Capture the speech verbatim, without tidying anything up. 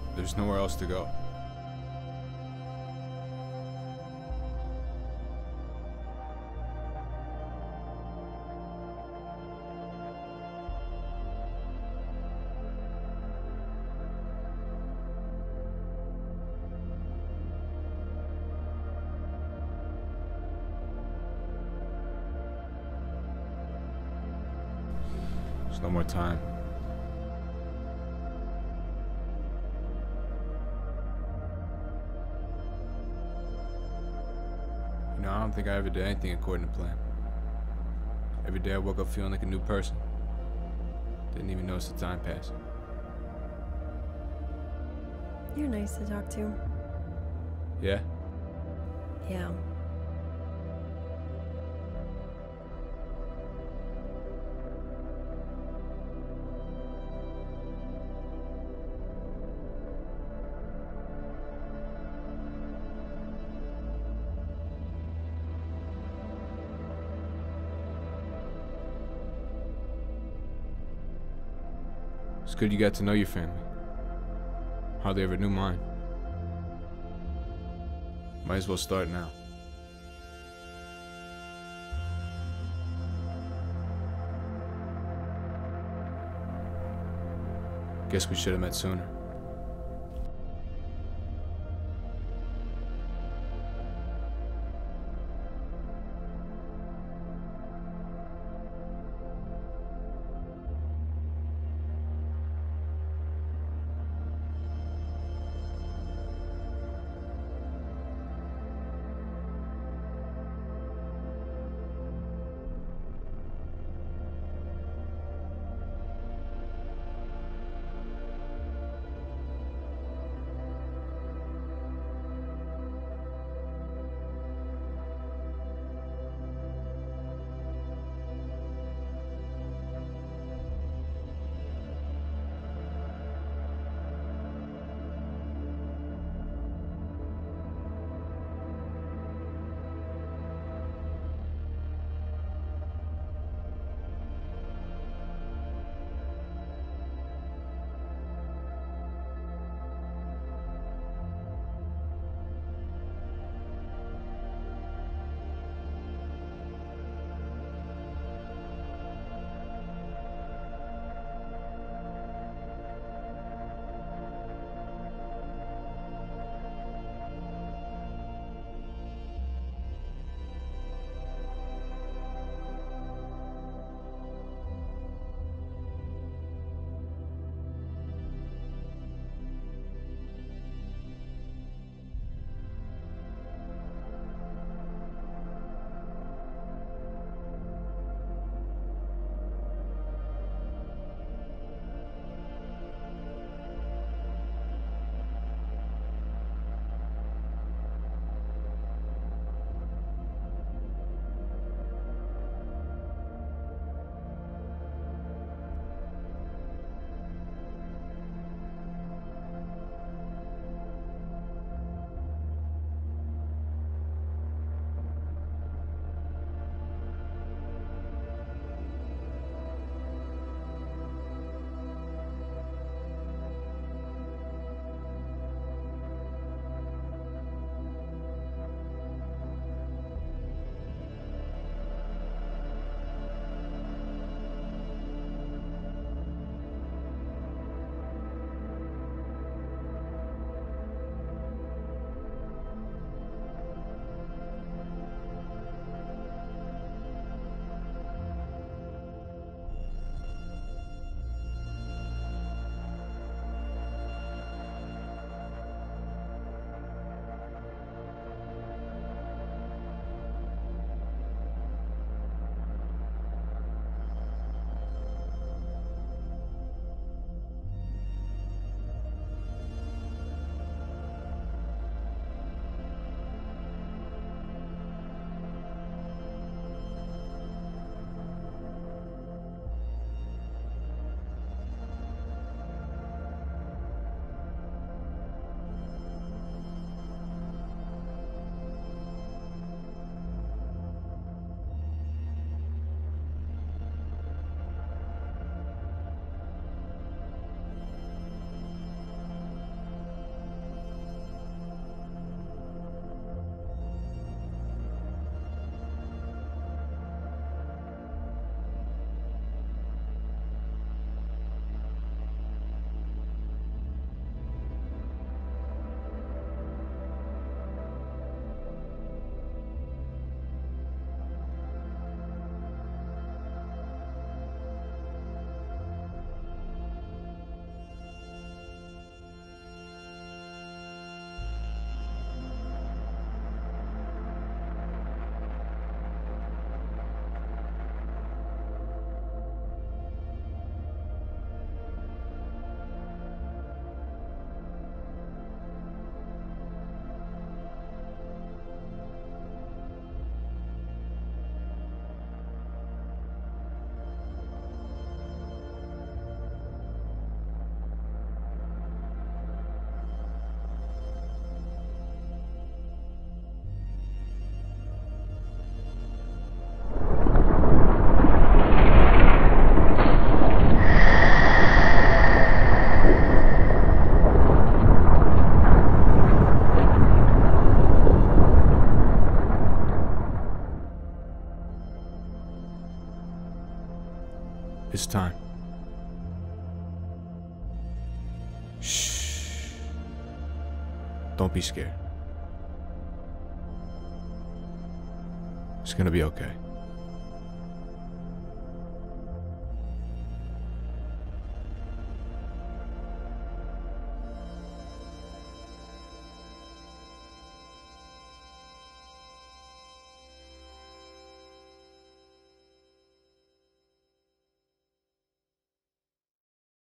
There's nowhere else to go. There's no more time. You know, I don't think I ever did anything according to plan. Every day I woke up feeling like a new person. Didn't even notice the time passing. You're nice to talk to. Yeah? Yeah. It's good you got to know your family. Hardly ever knew mine. Might as well start now. Guess we should have met sooner. time. Shh. Don't be scared. It's gonna be okay.